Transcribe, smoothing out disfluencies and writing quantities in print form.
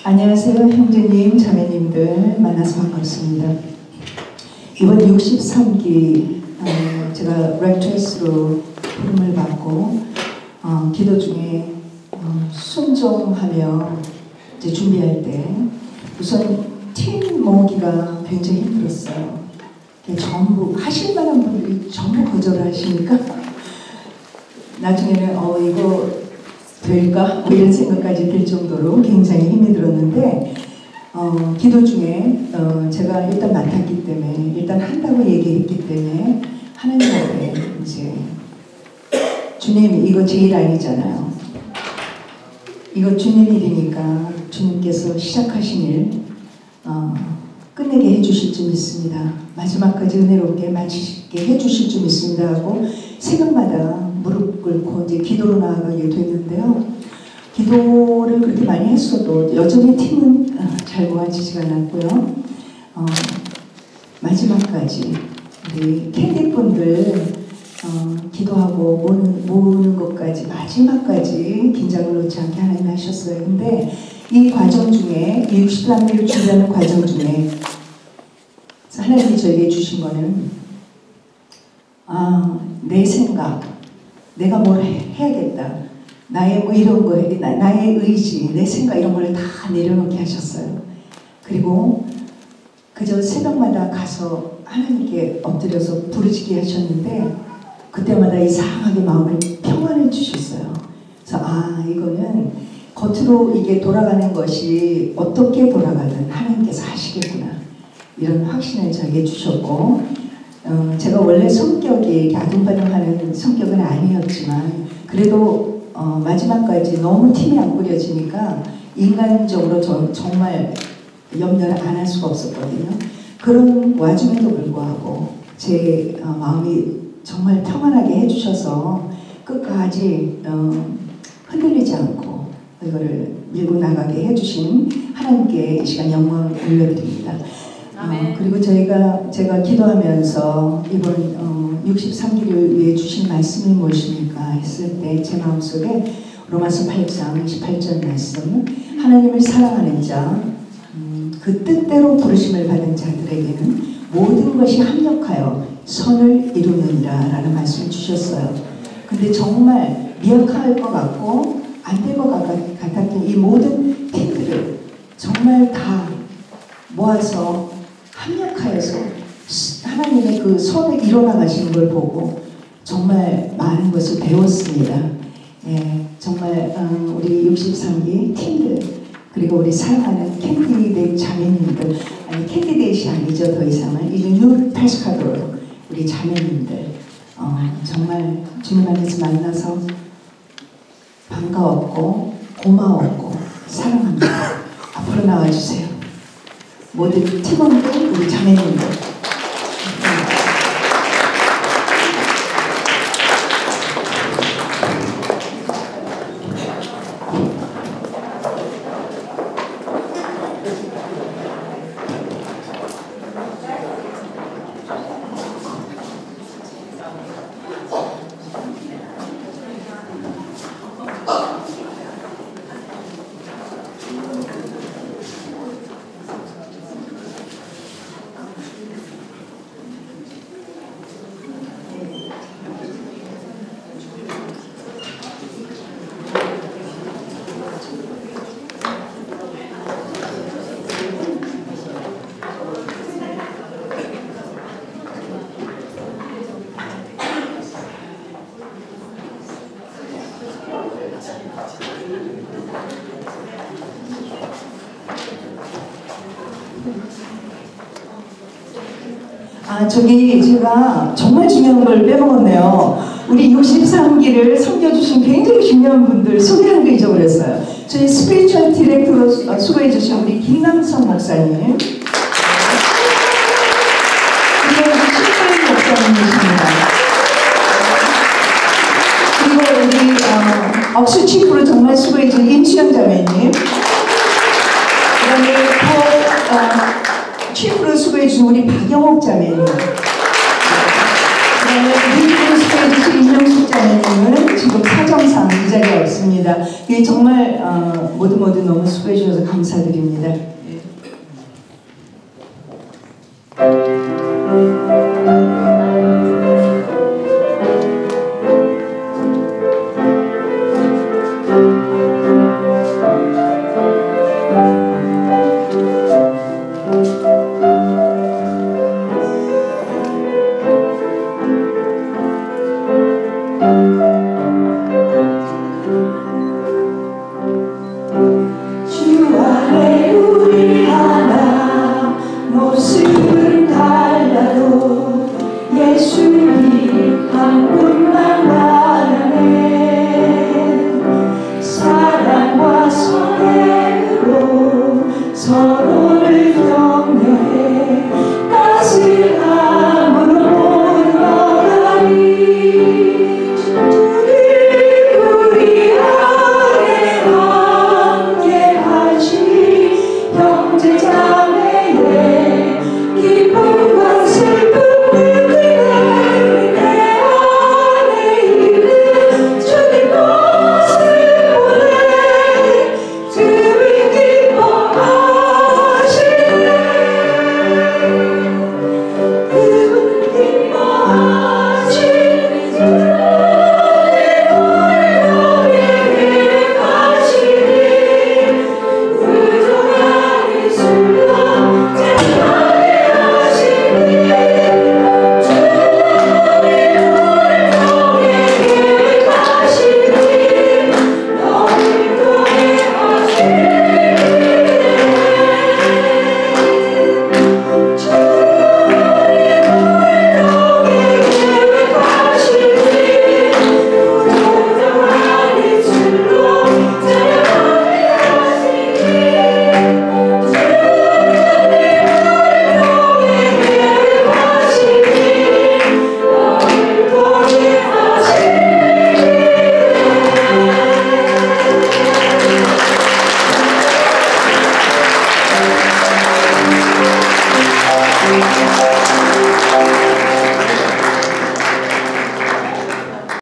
안녕하세요. 형제님, 자매님들 만나서 반갑습니다. 이번 63기 제가 렉트레스로 부름을 받고 기도 중에 순종하며 이제 준비할 때 우선 팀 모으기가 굉장히 힘들었어요. 전부 하실 만한 분들이 전부 거절을 하시니까 나중에는 이거 될까? 뭐 이런 생각까지 들 정도로 굉장히 힘이 들었는데 기도 중에 제가 일단 맡았기 때문에 일단 한다고 얘기했기 때문에 하나님 앞에 이제 주님 이거 제 일 아니잖아요. 이거 주님 일이니까 주님께서 시작하신 일 끝내게 해주실 줄 믿습니다. 마지막까지 은혜롭게 마치게 해주실 줄 믿습니다 하고 새벽마다 무릎 꿇고 이제 기도로 나아가게 됐는데요. 기도를 그렇게 많이 했어도 여전히 팀은 잘 모아지지가 않았고요. 마지막까지 우리 캔디분들 기도하고 모으는 것까지 마지막까지 긴장을 놓지 않게 하나님 하셨어요. 근데 이 과정 중에 이 63일을 준비하는 과정 중에 하나님이 저에게 주신 거는 내 생각, 내가 뭘 해야겠다, 나의 뭐 이런 거, 나의 의지, 내 생각 이런 걸 다 내려놓게 하셨어요. 그리고 그저 새벽마다 가서 하나님께 엎드려서 부르짖게 하셨는데 그때마다 이상하게 마음을 평안을 주셨어요. 그래서 이거는 겉으로 이게 돌아가는 것이 어떻게 돌아가든 하나님께서 하시겠구나 이런 확신을 저에게 주셨고 제가 원래 성격이 아둥바둥하는 성격은 아니었지만 그래도 마지막까지 너무 팀이 안 꾸려지니까 인간적으로 정말 염려를 안 할 수가 없었거든요. 그런 와중에도 불구하고 제 마음이 정말 평안하게 해주셔서 끝까지 흔들리지 않고 이거를 밀고 나가게 해주신 하나님께 이 시간 영광을 올려드립니다. 그리고 제가 기도하면서 이번 63기를 위해 주신 말씀이 무엇입니까 했을 때 제 마음속에 로마서 8장 28절 말씀 하나님을 사랑하는 자 그 뜻대로 부르심을 받은 자들에게는 모든 것이 합력하여 선을 이루느니라 라는 말씀을 주셨어요. 근데 정말 미약할 것 같고 안 될 것 같았던 이 모든 팀들을 정말 다 모아서 합력하여서 하나님의 그 선을 이뤄나가시는 걸 보고 정말 많은 것을 배웠습니다. 예, 정말 우리 63기 팀들 그리고 우리 사랑하는 캔디데이 자매님들 캔디데이시 아니죠. 더 이상은 이제 뉴 패스카도로 우리 자매님들 정말 주님 안에서 만나서 반가웠고 고마웠고 사랑합니다. 앞으로 나와주세요. 모든 팀원들 우리 자매님들 저기 제가 정말 중요한 걸 빼먹었네요. 우리 63기를 섬겨주신 굉장히 중요한 분들 소개하는 거 잊어버렸어요. 저희 스피리추얼 디렉터로 수고해주신 우리 김남성 목사님 그리고 신부인 목사님이십니다. 그리고 우리 억수 치프로 정말 수고해준 임수영 자매님 그 다음에 치프로 수고해준 우리 박영옥 자매님 그 다음에 리뷰로 수고해준 해주신 임명숙 자매님은 지금 사정상 이 자리에 없습니다. 정말 모두 너무 수고해 주셔서 감사드립니다.